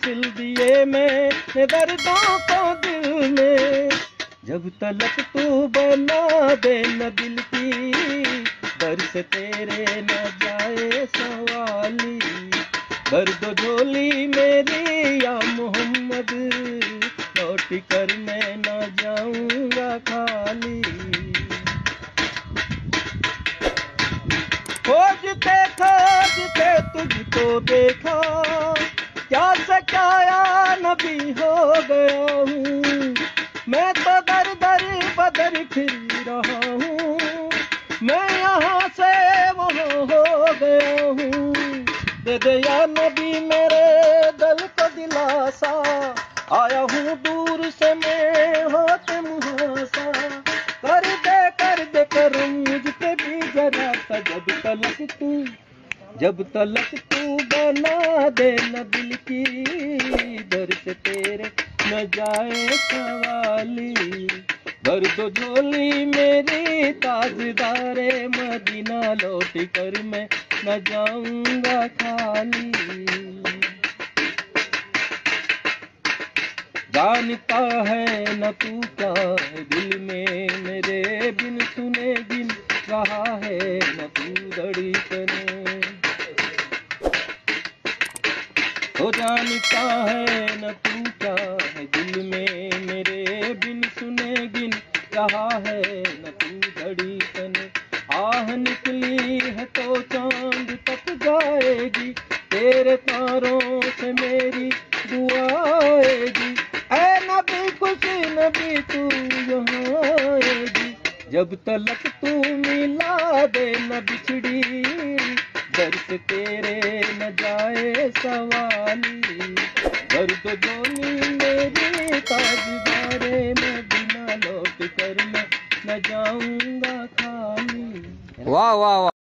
दिल दिए मैंने दर्दों को दिल में, जब तलक तू बना दे न दिल की, दर से तेरे न जाए सवाली। भर दो झोली मेरी या मोहम्मद, लौट कर मैं न जाऊंगा खाली। खोजते खोजते तुझको देखा, क्या से क्या नबी हो गया हूँ। मैं तो दर दर बदर फिर रहा हूँ, मैं यहाँ से वहाँ हो गया हूँ। दे दे या नबी मेरे दिल को दिलासा, आया हूँ दूर से मैं हाथ मुहासा। कर दे करम मुझ पे भी जरा सा, जब तलक तू बना दे न दिल की, दर से तेरे न जाए सवाली। भर दो झोली मेरी ताजदारे मदीना, लौट कर मैं न जाऊंगा खाली। जानता है न तू क्या है दिल में मेरे, बिन सुने गिन रहा है न तू धड़कने। हो जानता है न तू क्या है दिल में मेरे, बिन सुने गिन रहा है न तू धड़कने। आह निकली है तो चांद तक जाएगी, तेरे तारों से मेरी दुआ आएगी। ऐ नबी खुशी नबी तू यहाँ आएगी, जब तलक तू मिला दे न बिछड़ी, दर से तेरे न जाए सवाली। दर्द जोनी मेरी ताजदारे मदीना, लौट कर मैं न जाऊंगा खाली। वाह वाह वाह।